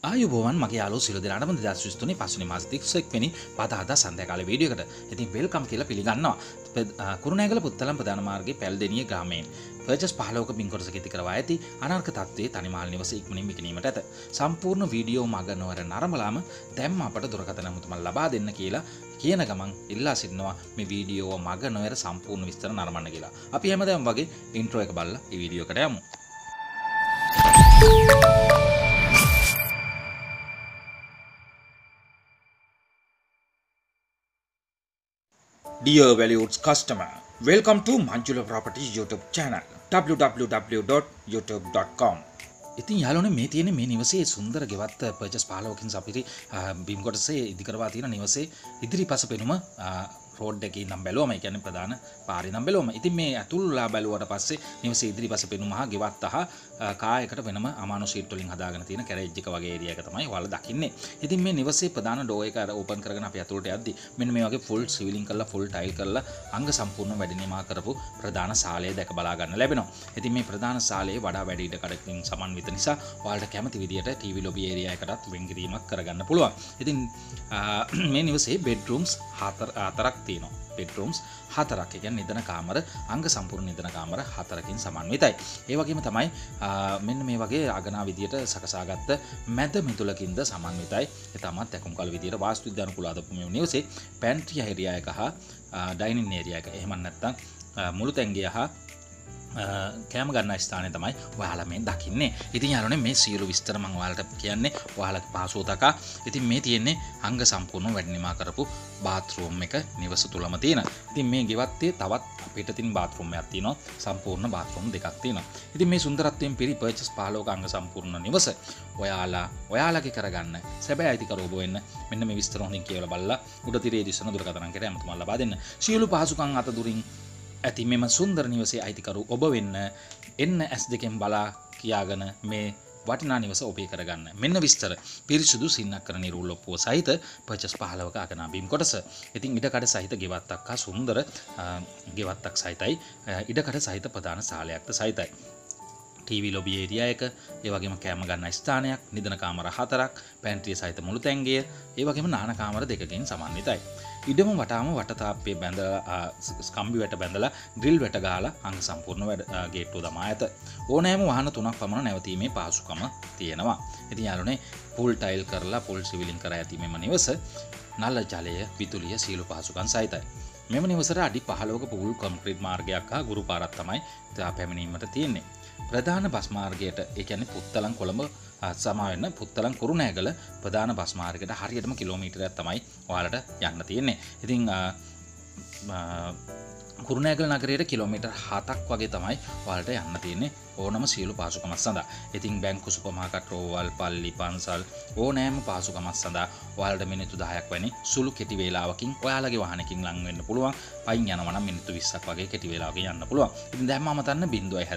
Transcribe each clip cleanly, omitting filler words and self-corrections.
ආයුබෝවන් මගේ යාළුවෝ සියලු දෙනාටම 2023 පස්වෙනි මාස 31 වෙනි පදාදා සන්ධ්‍යා කාලේ වීඩියෝ එකට. ඉතින් වෙල්කම් කියලා පිළිගන්නවා. කුරුණෑගල පුත්තලම් ප්‍රධාන මාර්ගයේ පැල්දෙනිය ග්‍රාමයෙන් පර්චස් 15ක පින් කොටසක ඉති කරවා ඇති අනර්ක තත්ත්වයේ තනිමාල් නිවස ඉක්මනින් විකිණීමට ඇත. සම්පූර්ණ වීඩියෝ මග නොවර නරඹලාම දැම්ම අපට දුරකථන මුතුමන් ලබා දෙන්න කියලා කියන ගමන් ඉල්ලා සිටිනවා මේ වීඩියෝ මග නොවර සම්පූර්ණ විස්තර නරඹන්න කියලා. අපි හැමදාම වගේ ඉන්ට්‍රෝ එක බලලා මේ වීඩියෝ එකට යමු. Dear valued customer, welcome to Manjula Properties YouTube channel www.youtube.com. ඉතින් යාළුවනේ මේ තියෙන මේ නිවසේ සුන්දර ගෙවත්ත පර්චස් 15කින් සපිරි බිම් කොටසේ ඉදිකරවා තියෙන නිවසේ ඉදිරිපස පෙනුම රෝඩ් එකේ ඉඳන් බැලුවම ඒ කියන්නේ ප්‍රධාන පාරේ ඉඳන් බැලුවම ඉතින් මේ ඇතුල්ලා බැලුවට පස්සේ නිවසේ ඉදිරිපස පෙනුම හා ගෙවත්ත හා කායයකට වෙනම අමානු සීට් වලින් හදාගෙන තියෙන කැරේජ් එක වගේ ඒරියා එක තමයි ඔයාලා දකින්නේ. ඉතින් මේ නිවසේ ප්‍රධාන ඩෝ එක අර ඕපන් කරගෙන අපි ඇතුළට යද්දි මෙන්න මේ වගේ ෆුල් සිවිලින් කරලා ෆුල් ටයිල් කරලා අංග සම්පූර්ණ වැඩ නිමා කරපු ප්‍රධාන ශාලය දැක බලා ගන්න ලැබෙනවා. ඉතින් මේ ප්‍රධාන ශාලයේ වඩා වැඩි ඉඩ කඩකින් සමන්විත නිසා ඔයාලට කැමති විදියට ටීවී ලොබි ඒරියා එකටත් වෙන්කිරීමක් කරගන්න පුළුවන්. ඉතින් මේ නිවසේ බෙඩ්රූම්ස් හතරක් තියෙනවා. bedrooms 4ක්. ඒ කියන්නේ නිදන කාමර අංග සම්පූර්ණ නිදන කාමර 4කින් සමන්විතයි. ඒ වගේම තමයි මෙන්න මේ වගේ අගනා විදියට සකසාගත්ත මැද මිදුලකින්ද සමන්විතයි. ඒ තමත් ඇකුම් කල විදියට වාස්තු විද්‍යානුකූල අදපු මේ නිවසේ pantry area එක හා dining area එක එහෙම නැත්නම් මුළු තැන්ගිය හා කෑම ගන්න ස්ථානය තමයි ඔයාලා මේ දකින්නේ. ඉතින් යාළුවනේ මේ සියලු විස්තර මම ඔයාලට කියන්නේ ඔයාලගේ පහසුව තකා. ඉතින් මේ තියෙන්නේ අංග සම්පූර්ණ වැඩනිමා කරපු බාත්රූම් එක නිවස තුලම තියෙන. ඉතින් මේ ගෙවත්තේ තවත් පිටතින් බාත්රූම් එකක් තියෙනවා. සම්පූර්ණ බාත්රූම් දෙකක් තියෙනවා. ඉතින් මේ සුන්දරත්වයෙන් පිරි පර්චස් 15ක අංග සම්පූර්ණ නිවස ඔයාලගේ කරගන්න සැබෑ අයිතිකරු ඔබ වෙන්න මෙන්න මේ විස්තර හොඳින් කියවලා බලලා උඩ තිරේ දිස්සන දුරකථන අංකයට අමතමල් ලබා දෙන්න. සියලු පහසුකම් අත දුරින් ඇති මෙම සුන්දර නිවසේ අයිතිකරු ඔබ වෙන්න එන්න S2 බලා කියාගෙන මේ වටිනා නිවස ඔබේ කරගන්න. මෙන්න විස්තර පිරිසුදු සින්නක්කර නිරූල් ඔප්පුව සහිත පර්චස් 15ක අගනා බිම් කොටස. ඉතින් ඉඩකඩ සහිත ගෙවත්තක් හා සුන්දර ගෙවත්තක් සහිතයි. ඉඩකඩ සහිත ප්‍රධාන ශාලයක්ද සහිතයි. ටීවී ලොබි ඒරියා එක, ඒ වගේම කෑම ගන්න ස්ථානයක්, නිදන කාමර 4ක්, පැන්ට්‍රි සහිත මුළු තැන්ගිය, ඒ වගේම නාන කාමර 2කින් සමන්විතයි. ඉඩම වටාම වටතාප්පේ බැඳලා ස්කම්බි වැට බැඳලා ග්‍රිල් වැට ගහලා අංග සම්පූර්ණ ගේට්ටුව දමා ඇත. ඕනෑම වාහන 3ක් පමණ නැවතීමේ පහසුකම තියෙනවා. ඉතින් යාළුවනේ පූල් ටයිල් කරලා පූල් සිවිලින් කර ඇති මෙම නිවස නල ජලය, විදුලිය සියලු පහසුකම් සහිතයි. මෙම නිවසට අඩි 15ක පූල් කොන්ක්‍රීට් මාර්ගයක් හා ගුරු පාරක් තමයි පැමිණීමට තියෙන්නේ. ප්‍රධාන බස් මාර්ගයට ඒ කියන්නේ පුත්තලම් කොළඹ සමාවෙන්න පුත්තලම් කුරුණෑගල ප්‍රධාන බස් මාර්ගයට හරියටම කිලෝමීටරයක් තමයි ඔයාලට යන්න තියෙන්නේ. ඉතින් කුරුණෑගල නගරයට කිලෝමීටර් 7ක් වගේ තමයි ඔයාලට යන්න තියෙන්නේ ඕනම සියලු පහසුකමක් සඳහා. ඉතින් බැංකු සුපර් මාකට් රෝවල් පල්ලි පන්සල් ඕනෑම පහසුකමක් සඳහා ඔයාලට මිනිත්තු 10ක් වැනි සුළු කෙටි වේලාවකින් ඔයාලගේ වාහනකින් ලං වෙන්න පුළුවන්. පයින් යනවා නම් මිනිත්තු 20ක් වගේ කෙටි වේලාවකින් යන්න පුළුවන්. ඉතින් දැන් මම තන්න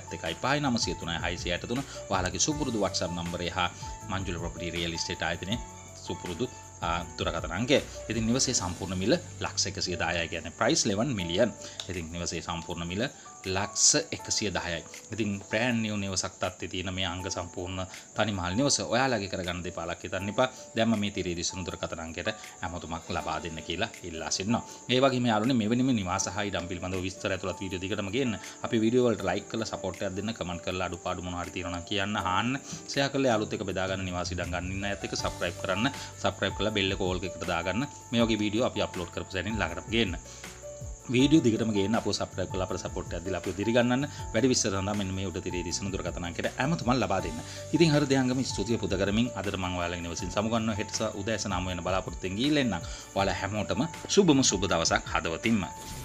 071 ඔයාලගේ සුපුරුදු WhatsApp නම්බරය හා Manjula Property Real Estate ආයතනයේ සුපුරුදු දුරකථන අංකය. ඉතින් නිවසේ සම්පූර්ණ මිල ,110,000යි කියන්නේ price 11 million. ඉතින් නිවසේ සම්පූර්ණ මිල ,110,000යි. ඉතින් brand new නිවසක් තත්ත්වයේ තියෙන මේ අංග සම්පූර්ණ තනිමහල් නිවස ඔයාලගේ කරගන්න දෙපාලක් හිතන්න එපා. දැන්ම මේ තිරේ දිස්සුණු දුරකථන අංකයට අමතුමක් ලබා දෙන්න කියලා ඉල්ලා සිටිනවා. ඒ වගේම යාළුවනේ මෙවැනිම නිවාස හා ඉඩම් පිළිබඳව විස්තර ඇතුළත් වීඩියෝ දිගටම ගේන්න. අපි වීඩියෝ වලට like කරලා support එකක් දෙන්න, comment කරලා අඩුපාඩු මොනවා හරි තියෙනවා නම් කියන්න, අහන්න, share කරලා යාළුවොත් එක්ක බෙදා ගන්න නිවාස ඉඩම් ගන්න ඉන්න අයත් එක්ක subscribe කරන්න. subscribe කරලා bell එක all එකකට දාගන්න. මේ වගේ වීඩියෝ අපි අප්ලෝඩ් කරපු සැනින් ළඟටම ගේන්න. වීඩියෝ දිගටම ගේන්න අපෝ subscribe කරලා අපට support එකක් දීලා අපිව දිරි ගන්නන්න. වැඩි විස්තර සඳහා මෙන්න මේ උඩ තිරේ දිස්සන දුරකථන අංකයට අමතුමන් ලබා දෙන්න. ඉතින් හෘදයාංගම ස්තුතිය පුද කරමින් අදට මම ඔයාලගේ නිවසින් සමුගන්නවා. හෙට උදෑසන 9 වෙන බලාපොරොත්තුෙන් ගිහිල්ලා එන්නම්. ඔයාලා හැමෝටම සුබම සුබ දවසක් හදවතින්ම.